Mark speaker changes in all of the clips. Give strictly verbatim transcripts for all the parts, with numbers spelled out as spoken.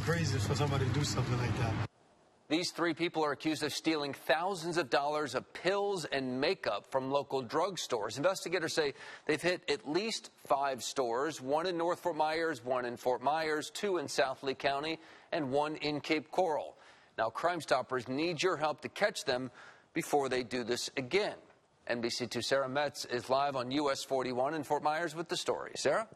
Speaker 1: crazy for somebody to do something like that.
Speaker 2: These three people are accused of stealing thousands of dollars of pills and makeup from local drugstores. Investigators say they've hit at least five stores, one in North Fort Myers, one in Fort Myers, two in South Lee County, and one in Cape Coral. Now, Crime Stoppers need your help to catch them before they do this again. N B C two Sarah Metz is live on U S forty-one in Fort Myers with the story. Sarah?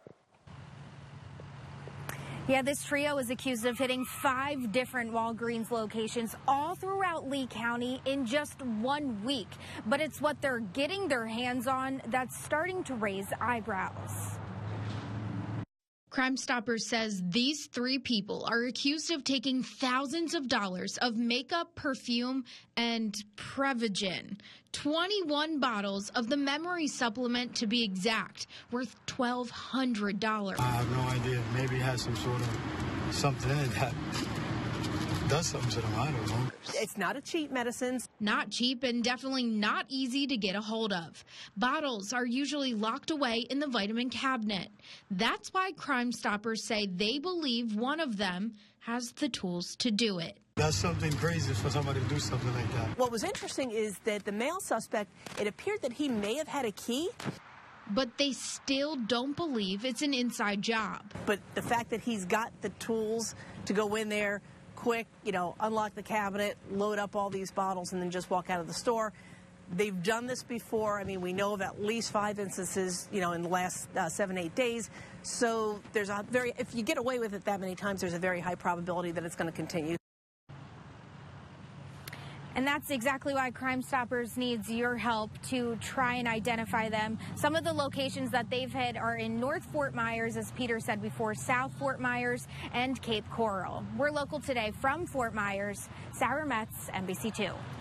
Speaker 3: Yeah, this trio is accused of hitting five different Walgreens locations all throughout Lee County in just one week. But it's what they're getting their hands on that's starting to raise eyebrows.
Speaker 4: Crime Stoppers says these three people are accused of taking thousands of dollars of makeup, perfume, and Prevagen. twenty-one bottles of the memory supplement, to be exact, worth twelve hundred dollars.
Speaker 1: I have no idea. Maybe it has some sort of something in it that does something to them. I don't know.
Speaker 5: It's not a cheap medicine.
Speaker 4: Not cheap and definitely not easy to get a hold of. Bottles are usually locked away in the vitamin cabinet. That's why Crime Stoppers say they believe one of them has the tools to do it.
Speaker 1: That's something crazy for somebody to do something like that.
Speaker 5: What was interesting is that the male suspect, it appeared that he may have had a key.
Speaker 4: But they still don't believe it's an inside job.
Speaker 5: But the fact that he's got the tools to go in there quick, you know, unlock the cabinet, load up all these bottles, and then just walk out of the store. They've done this before. I mean, we know of at least five instances, you know, in the last uh, seven, eight days. So there's a very, if you get away with it that many times, there's a very high probability that it's going to continue.
Speaker 3: And that's exactly why Crime Stoppers needs your help to try and identify them. Some of the locations that they've hit are in North Fort Myers, as Peter said before, South Fort Myers, and Cape Coral. We're local today from Fort Myers. Sarah Metz, N B C two.